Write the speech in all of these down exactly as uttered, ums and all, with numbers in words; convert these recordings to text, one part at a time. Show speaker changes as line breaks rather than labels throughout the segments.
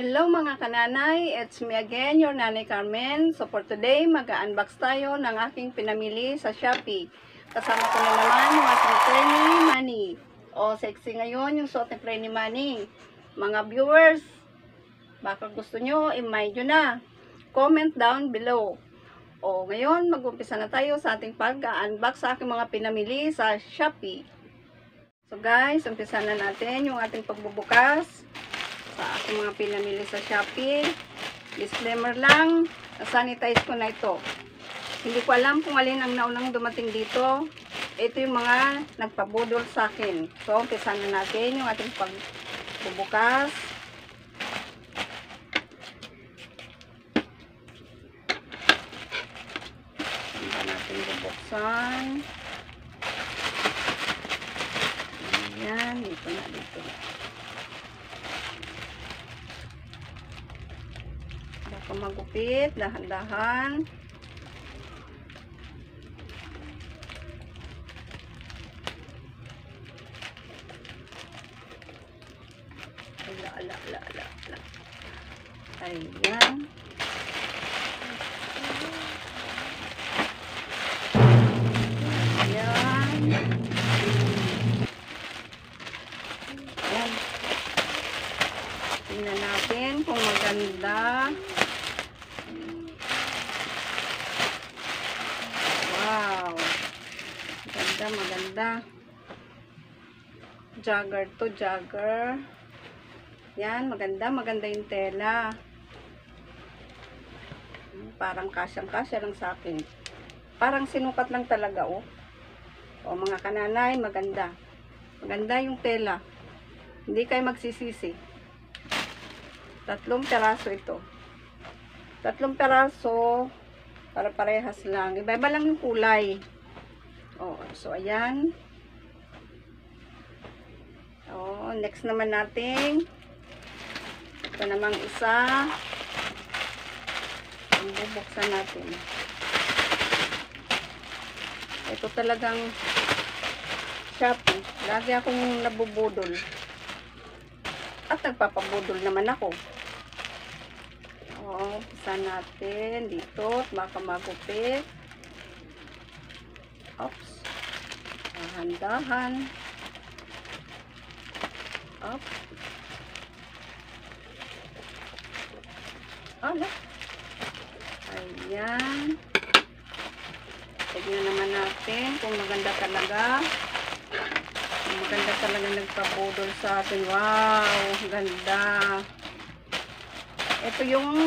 Hello mga kananay, it's me again, your Nanay Carmen. So for today, mag-unbox tayo ng aking pinamili sa Shopee. Kasama ko na naman yung aking Penny Money. O, sexy ngayon yung suot ni Penny Money. Mga viewers, baka gusto nyo, i-mind nyo na. Comment down below. O, ngayon, mag-umpisa na tayo sa ating pag-unbox sa aking mga pinamili sa Shopee. So guys, umpisa na natin yung ating pagbubukas sa aking mga pinamili sa Shopee. Disclaimer lang, sanitize ko na ito. Hindi ko alam kung alin ang naunang dumating dito. Ito yung mga nagpabudol sa akin. So, umpisa na natin yung ating pagbubukas. Hindi natin bubuksan. Ayan, dito na, dito na. Baka magupit, dahan-dahan. Ala, ala, ala, ala, ala. Ayan. Ayan. Ayan. Tingnan natin kung maganda. Wow. Maganda, maganda. Jogger to, jogger. Yan, maganda, maganda yung tela. Parang kasyang-kasya lang sa akin. Parang sinukat lang talaga, oh. O, mga kananay, maganda. Maganda yung tela. Hindi kayo magsisisi. Tatlong peraso ito. Tatlong peraso, para parehas lang. Iba-iba lang yung kulay. Oh, so ayan. Oh, next naman natin. Ito namang isa. Ang bubuksan natin. Ito talagang Shopee. Lagi akong nabubudol. At nagpapabudol naman ako. Oh, isa natin dito. Baka magupit. Oops. Dahan-dahan. Up. Ala. Ayan. Tignan naman natin kung maganda talaga. Kung maganda talaga nagpabudol sa atin. Wow, ganda. Ito yung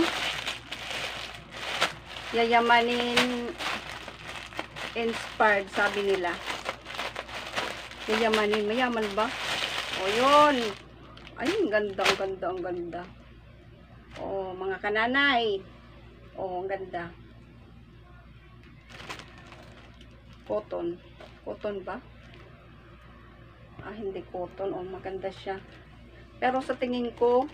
yayamanin inspired, sabi nila. Yayamanin, mayaman ba? O yun. Ay, ang ganda, ang ganda, ang ganda. O, mga kananay. O, ang ganda. Cotton. Cotton ba? Ah, hindi cotton. O, maganda siya. Pero sa tingin ko,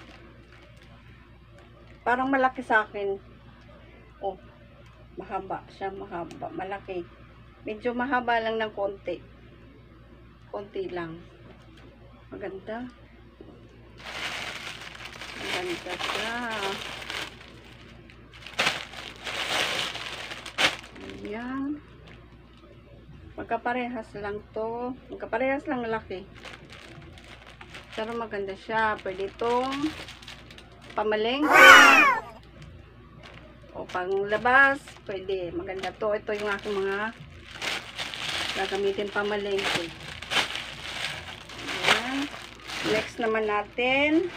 parang malaki sa akin. O, mahaba siya, mahaba. Malaki. Medyo mahaba lang ng konti. Konti lang. Maganda. Maganda siya. Ayan. Magkaparehas lang to. Magkaparehas lang laki. Pero maganda siya. Pwede itong pamalengke. O panglabas. Pwede. Maganda to. Ito yung aking mga gagamitin pamalengke. Next naman natin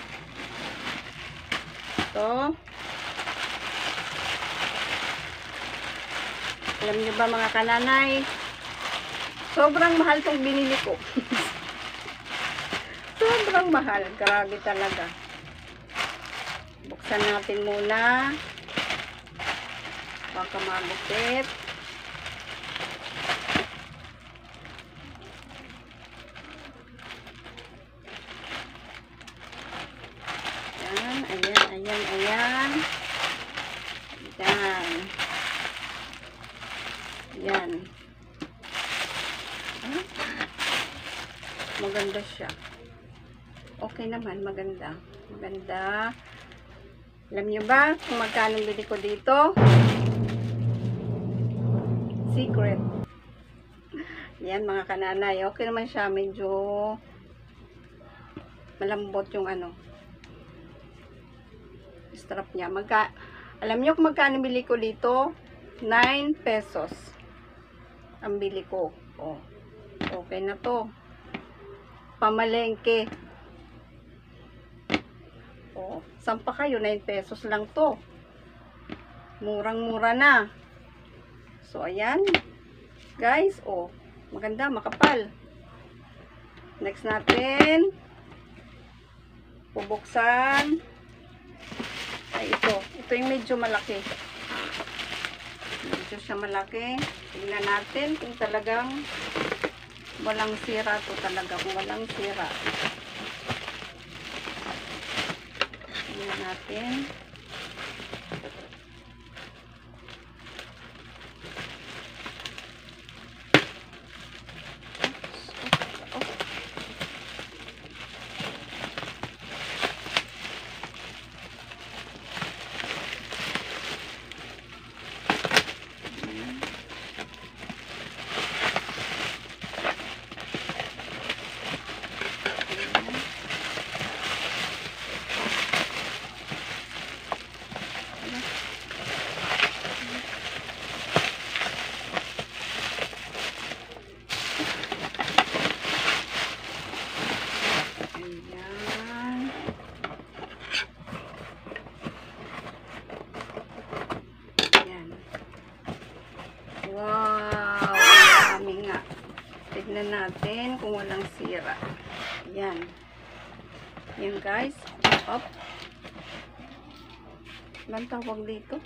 ito. Alam niyo ba mga kananay, sobrang mahal itong binili ko. Sobrang mahal. Grabe talaga. Buksan natin muna. Baka magupit. Ayan, ayan, ayan. Ayan. Ayan. Ah, maganda siya. Okay naman, maganda. Maganda. Alam nyo ba kung magkano bili ko dito? Secret. Yan mga kananay. Okay naman siya. Medyo malambot yung ano. Strap niya. Magka, alam nyo kung magkano bili ko dito? nine pesos. Ang bili ko. Oh. Okay na to. Pamalengke. Oh. Sampa kayo. nine pesos lang to. Murang-mura na. So, ayan. Guys, oh. Maganda, makapal. Next natin. Bubuksan. Ay, ito. Ito yung medyo malaki. Medyo siya malaki. Tingnan natin kung talagang walang sira to talaga. Kung walang sira. Tingnan natin. Wow, ang dami nga. Tignan natin kung walang sira. Yan. Yan guys. Up. Anong tawag dito?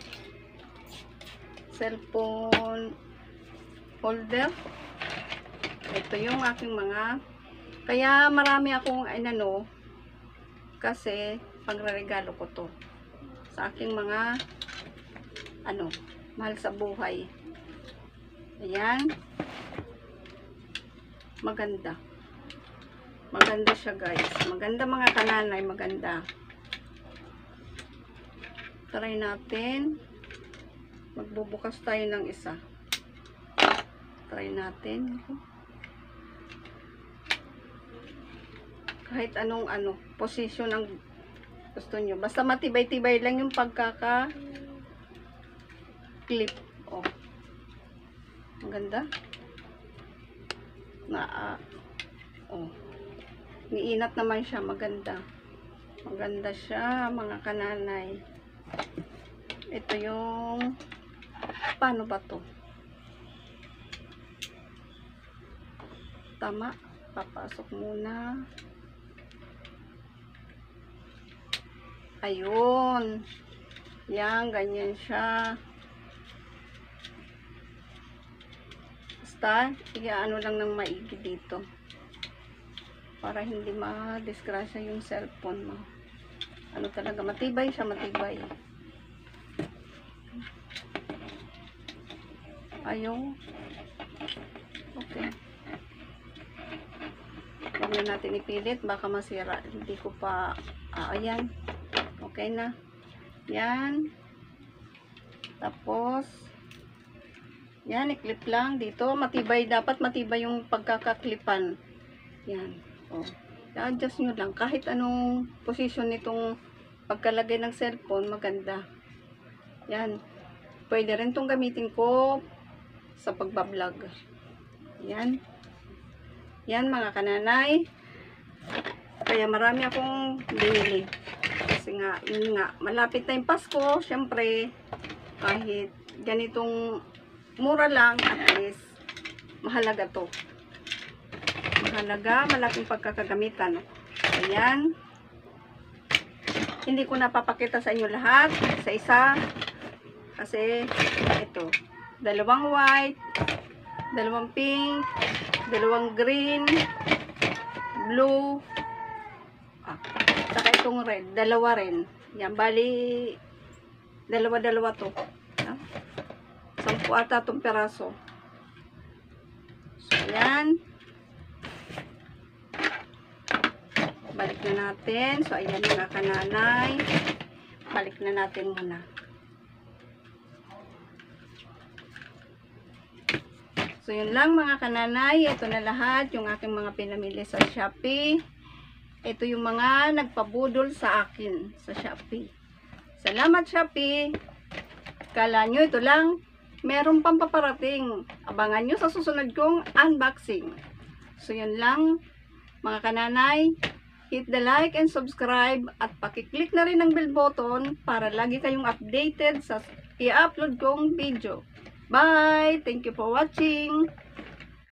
Cellphone holder. Ito yung aking mga, kaya marami akong inano kasi pagre-regalo ko to sa aking mga ano, mahal sa buhay. Ayan. Maganda. Maganda siya guys. Maganda mga kananay. Maganda. Try natin. Magbubukas tayo ng isa. Try natin. Kahit anong ano, position ng gusto nyo. Basta matibay-tibay lang yung pagkaka-clip. Oh. Maganda. Na, uh, oh. Niinat naman siya. Maganda. Maganda siya, mga kananay. Ito yung, paano ba to? Tama. Papasok muna. Ayun. Yan, ganyan siya. Basta, ano lang ng maigi dito. Para hindi ma-disgrasya yung cellphone mo. Ano talaga, matibay siya, matibay. Ayun. Okay. Huwag na natin ipilit, baka masira. Hindi ko pa, ah, ayan. Okay na. Yan. Tapos, yan, i-clip lang dito. Matibay, dapat matibay yung pagkakaklipan. Yan. O. I-adjust nyo lang. Kahit anong position nitong pagkalagay ng cellphone, maganda. Yan. Pwede rin itong gamitin ko sa pagbablog. Yan. Yan mga kananay. Kaya marami akong binili. Kasi nga, yun nga, malapit na yung Pasko. Siyempre, kahit ganitong mura lang, at least, mahalaga to. Mahalaga, malaking pagkakagamitan. Ayan. Hindi ko napapakita sa inyo lahat sa isa. Kasi, ito. Dalawang white, dalawang pink, dalawang green, blue, ah, saka itong red. Dalawa rin. Yan, bali, dalawa-dalawa to. Ah, sampu ata itong peraso. So, yan. Balik na natin. So, ayan mga kananay. balik na natin muna. So, yun lang mga kananay. Ito na lahat yung aking mga pinamili sa Shopee. Ito yung mga nagpabudol sa akin sa Shopee. Salamat Shopee. Kala nyo ito lang. Meron pang paparating. Abangan nyo sa susunod kong unboxing. So, yun lang mga kananay. Hit the like and subscribe at pakiclick na rin ang bell button para lagi kayong updated sa i-upload kong video. Bye! Thank you for watching!